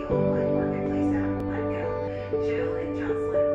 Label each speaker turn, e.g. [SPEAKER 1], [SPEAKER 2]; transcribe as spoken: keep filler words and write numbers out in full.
[SPEAKER 1] whole like marketplace app, like, you know, Jill and Jocelyn